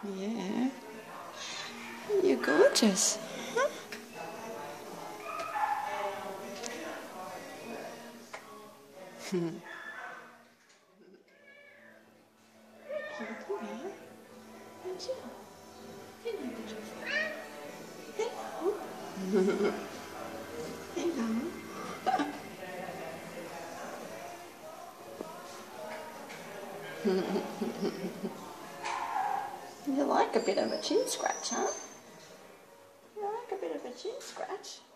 Yeah. You're gorgeous. Huh? Hello. Hello. You like a bit of a chin scratch, huh? You like a bit of a chin scratch?